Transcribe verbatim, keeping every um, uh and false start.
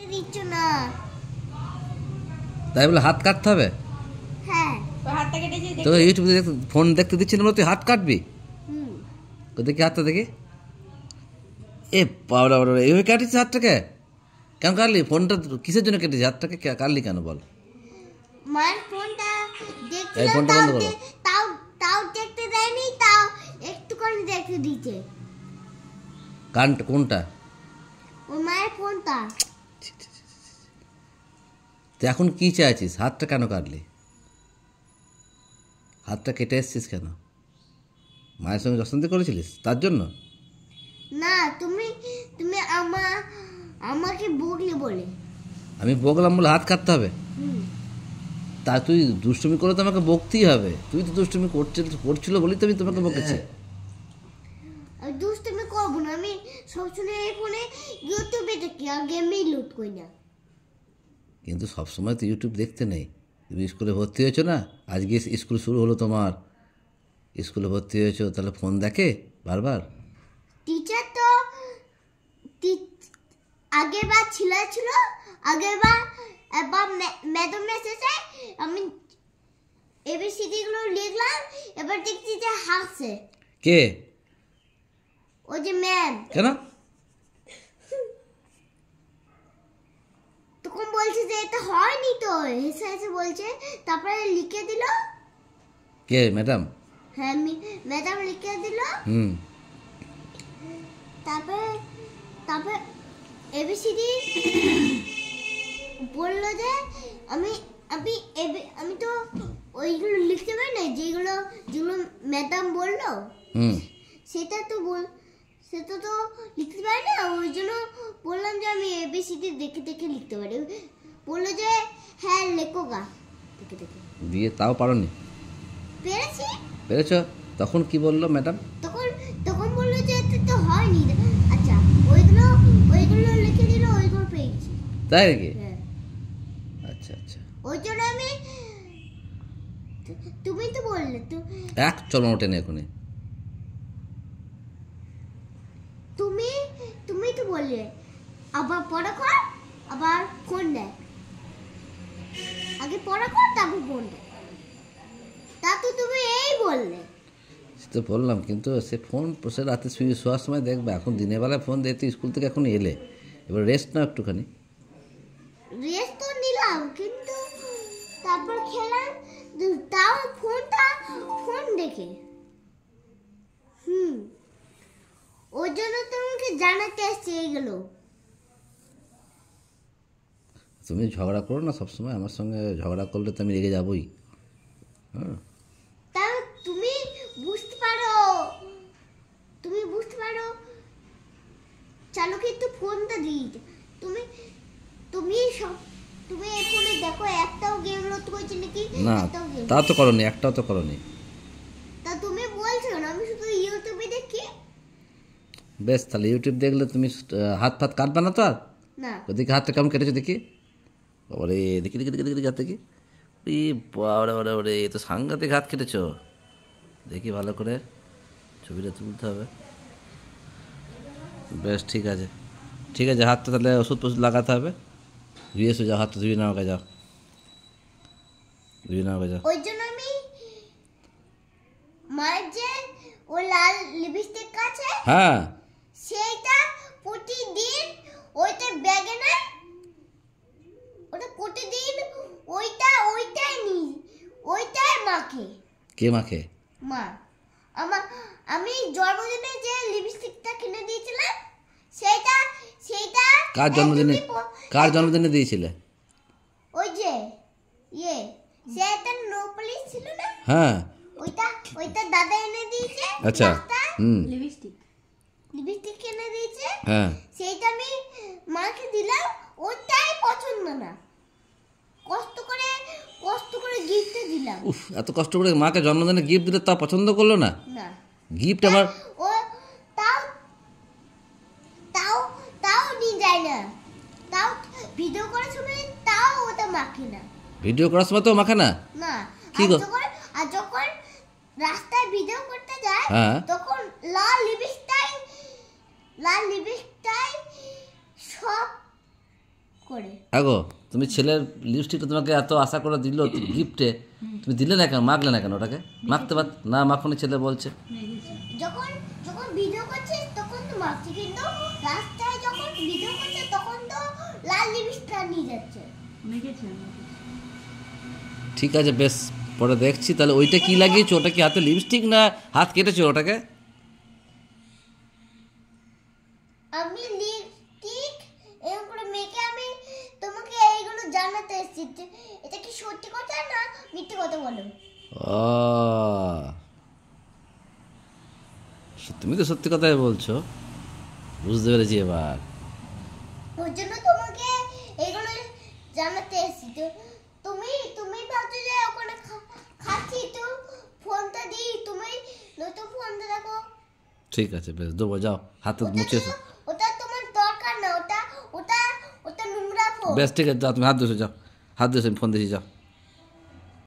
দিচ্ছ না। তাই বলে হাত কাটতে হবে? হ্যাঁ, হাতটা কেটে যে তো ইউটিউবে দেখতে ফোন দেখতে দিচ্ছি না বলে তুই হাত কাটবি? হুম, তো দেখি হাতটা দেখি। এ বাবা বাবা, এইভাবে কাটিস হাতটাকে? কেন কাটলি? ফোনটা কিসের জন্য কেটেছি? হাতটাকে কে- কাটলি কেন বল? মায়ের ফোনটা এই দেখছিল, ফোনটা তাও বন্ধ করো। দে- তাও তাও দেখতে দেয়নি, তাও একটুখানি দেখতে দিচ্ছে। কান কোনটা? ওই মায়ের ফোনটা। তো এখন কি চাইছিস? হাতটা কেন কাটলি? হাতটা কেটে এসছিস কেন? মায়ের সঙ্গে অশান্তি করেছিলিস তার জন্য? না, তুমি তুমি আমা আমাকে বকলে বলে। আমি বকলাম বলে হাত কাটতে হবে? হুম, তা তুই দুষ্টুমি করে তো আমাকে বকতেই হবে। তুই তো দুষ্টুমি করছিল করছিল বলেই তো আমি তোমাকে বকেছি। আর দুষ্টুমি করবো না। আমি সবসময় এই ফোনে ইউটিউবে দেখি আর গেমই লোড করি না। কিন্তু সবসময় তো ইউটিউব দেখতে নেই। তুমি স্কুলে ভর্তি হয়েছো না? আজকে স্কুল শুরু হলো তোমার, স্কুলে ভর্তি হয়েছো, তাহলে ফোন দেখে বারবার? টিচার তো টি- আগের বার ছিল ছিল আগের বার এবার ম্যাডাম এসেছে, আমি এবিসিডি গুলো লিখলাম, এবার দেখছি যে হাসছে কে? ওই যে ম্যাম। কেন? তখন বলছে যে এটা হয়নি, তো হেসে হেসে বলছে, তারপরে লিখে দিল। কে ম্যাডাম? হ্যাঁ, ম্যাডাম লিখে দিল। হুম। তারপরে তারপরে এবিসিডি বললো যে আমি আমি এবি- আমি তো ওইগুলো লিখতে পারি না, যেগুলো যেগুলো ম্যাডাম বললো হুম। সেটা তো বল সেটা তো লিখতে পারি না। ওই জন্য বললাম যে আমি এবিসিডি দেখে দেখে লিখতে পারি। বললো যে হ্যাঁ লেখো গা দেখে দেখে। দিয়ে তাও পারোনি? পেরেছি। পেরেছ? তখন কি বললো ম্যাডাম? তখন তখন বললো যে এটা তো হয়নি। আচ্ছা, ওইগুলো ওইগুলো লিখে দিল, ওইগুলো পেয়েছি। তাই নাকি? হ্যাঁ, আচ্ছা আচ্ছা। ওই জন্য আমি, তুমি তো বললে তো, এক চলন ওঠেনি এখনই। তুমি তুমি তো বললে আবার পড়া কর, আবার ফোন দেয়। আগে পড়া কর, তারপর ফোন দেয়। তা তো তুমি এই বললে। সে তো বললাম, কিন্তু সে ফোন সে রাতে শুয়ে শোয়ার সময় দেখবে। এখন দিনের বেলায় ফোন দিয়ে তুই স্কুল থেকে এখন এলে, এবার রেস্ট নাও একটুখানি। রেস্ট তো নিলাম, কিন্তু তারপর খেলাম, তাও ফোনটা ফোন দেখে। হুম, ওই জন্য তোমাকে জানাতে আসছে এইগুলো। তুমি ঝগড়া করো না সবসময় আমার সঙ্গে। ঝগড়া করলে তো আমি রেগে যাবই। হ্যাঁ, তাও তুমি বুঝতে পারো, তুমি বুঝতে পারো চালকে একটু ফোনটা দিই। তুমি তুমি সব তুমি এই ফোনে দেখো, একটাও গেম লোড করছে নাকি? না একটাও গেম। তা তো করনি, একটাও তো করনি। তা তুমি বলছো না আমি শুধু ইউটিউবে দেখি। বেশ, তাহলে ইউটিউব দেখলে তুমি আহ, হাত ফাত কাটবে না তো আর? না, ওদিকে হাতটা কেমন কেটেছো দেখি। ওরে দেখি দেখি দেখি দেখি হাত দেখি। ই বাবা ওরে ওরে, এ তো সাংঘাতিক হাত কেটেছো। দেখি ভালো করে, ছবিটা তুলতে হবে। বেশ, ঠিক আছে ঠিক আছে। হাতটা তাহলে ওষুধ ফষুধ লাগাতে হবে। ধুয়ে এসো, যাও হাতটা ধুয়ে নাও, আগে যাও ধুয়ে নাও, আগে যাও। ওই জন্য আমি মায়ের যে ও লাল লিপস্টিক আছে, হ্যাঁ, সেইটা প্রতিদিন ওইটা ব্যাগে নেয়, ওটা প্রতিদিন ওইটা ওইটাই নি ওইটাই মাখে। কে মাখে? মা। আমার আমি জন্মদিনে যে লিপস্টিকটা কিনে দিয়েছিলাম, সেটা সেটা কার জন্মদিনে একদমই প- কার জন্মদিনে দিয়েছিলে? ওই যে ইয়ে সে একটা নোপলিশ ছিল না, হ্যাঁ, ওইটা ওইটা দাদা এনে দিয়েছে। আচ্ছা। রাস্তায় হুম। লিপস্টিক লিপস্টিক কিনে দিয়েছে, হ্যাঁ, সেইটা আমি মাকে দিলাম, ওটাই পছন্দ না। কষ্ট করে কষ্ট করে গিফট দিলাম। উফ, এত কষ্ট করে মাকে জন্মদিনে গিফট দিলে তা পছন্দ করলো না? না, গিফট আবার ও তাও তাও তাও নিয়ে যায় না, তাও ভিডিও করার সময় তাও ওটা মাখে না। ভিডিও করার সময় তো মাখে না? না, কি আর গো? যখন আর যখন রাস্তায় ভিডিও করতে যায়, হ্যাঁ। তখন লাল লিপস্টিক লাল লিপস্টিক সব করে। আগো তুমি ছেলের লিপস্টিকটা তোমাকে এত আশা করে দিল গিফটে, তুমি দিলে না কেন, মাখলে না কেন ওটাকে? মাখতে পার না, মাখনি ছেলে বলছে। যখন যখন ভিডিও করছিস তখন তো মাখছি, কিন্তু রাস্তায় যখন ভিডিও করছে তখন তো লাল লিপস্টিক নিয়ে যাচ্ছে। ঠিক আছে বেশ, পরে দেখছি। তাহলে ওইটা কি লাগিয়েছো? ওটা কি হাতে লিপস্টিক না হাত কেটেছো ওটাকে? আমি লিপস্টিক এরকম করে মেখে আমি তোমাকে এইগুলো জানাতে এসেছি। এটা কি সত্যি কথা না মিথ্যে কথা বলো? ও, তুমি তো সত্যি কথাই বলছো, বুঝতে পেরেছি এবার। ওর জন্য তোমাকে এইগুলো জানাতে এসেছি। তো তুমি তুমি ভাবছো যে ওখানে খা- খাচ্ছি তো ফোনটা দিই, তুমি নতুন ফোনটা দেখো। ঠিক আছে বেশ, দেবো, যাও হাতে ওটা মুছে তো- ওটা তোমার দরকার না, ওটা ওটা ওটা নোংরা ফোন। বেশ ঠিক আছে, যাও তুমি হাত ধুয়েছো, যাও হাত ধুয়েছো, আমি ফোন দিয়েছি, যাও।